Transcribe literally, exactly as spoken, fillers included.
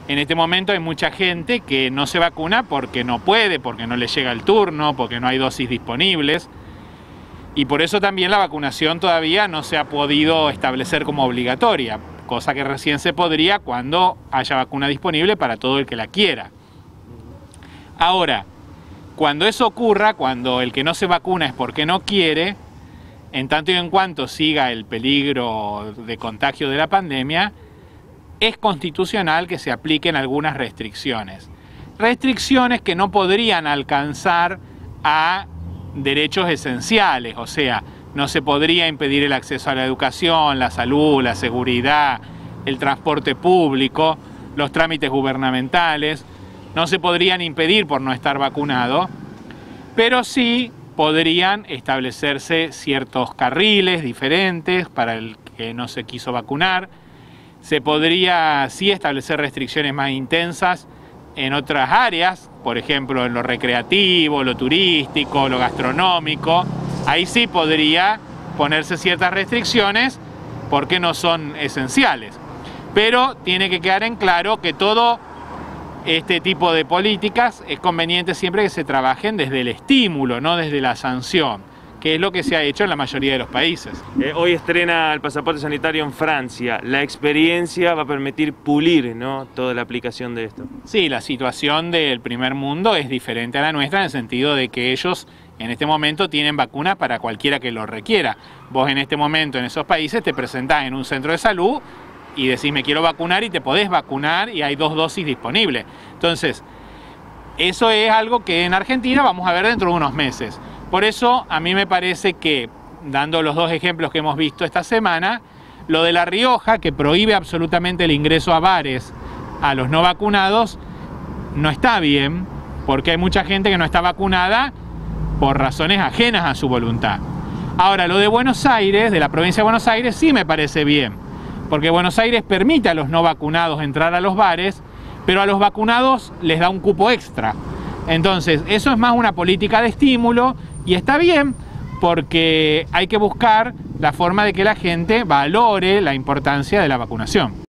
En este momento hay mucha gente que no se vacuna porque no puede, porque no le llega el turno, porque no hay dosis disponibles. Y por eso también la vacunación todavía no se ha podido establecer como obligatoria, cosa que recién se podría cuando haya vacuna disponible para todo el que la quiera. Ahora, cuando eso ocurra, cuando el que no se vacuna es porque no quiere, en tanto y en cuanto siga el peligro de contagio de la pandemia, es constitucional que se apliquen algunas restricciones. Restricciones que no podrían alcanzar a derechos esenciales, o sea, no se podría impedir el acceso a la educación, la salud, la seguridad, el transporte público, los trámites gubernamentales, no se podrían impedir por no estar vacunado, pero sí podrían establecerse ciertos carriles diferentes para el que no se quiso vacunar. Se podría sí establecer restricciones más intensas en otras áreas, por ejemplo en lo recreativo, lo turístico, lo gastronómico. Ahí sí podría ponerse ciertas restricciones porque no son esenciales. Pero tiene que quedar en claro que todo este tipo de políticas es conveniente siempre que se trabajen desde el estímulo, no desde la sanción, que es lo que se ha hecho en la mayoría de los países. Eh, hoy estrena el pasaporte sanitario en Francia. La experiencia va a permitir pulir, ¿no?, toda la aplicación de esto. Sí, la situación del primer mundo es diferente a la nuestra en el sentido de que ellos en este momento tienen vacuna para cualquiera que lo requiera. Vos en este momento en esos países te presentás en un centro de salud y decís me quiero vacunar y te podés vacunar y hay dos dosis disponibles. Entonces, eso es algo que en Argentina vamos a ver dentro de unos meses. Por eso a mí me parece que, dando los dos ejemplos que hemos visto esta semana, lo de La Rioja, que prohíbe absolutamente el ingreso a bares a los no vacunados, no está bien, porque hay mucha gente que no está vacunada por razones ajenas a su voluntad. Ahora, lo de Buenos Aires, de la provincia de Buenos Aires, sí me parece bien, porque Buenos Aires permite a los no vacunados entrar a los bares, pero a los vacunados les da un cupo extra. Entonces, eso es más una política de estímulo y está bien porque hay que buscar la forma de que la gente valore la importancia de la vacunación.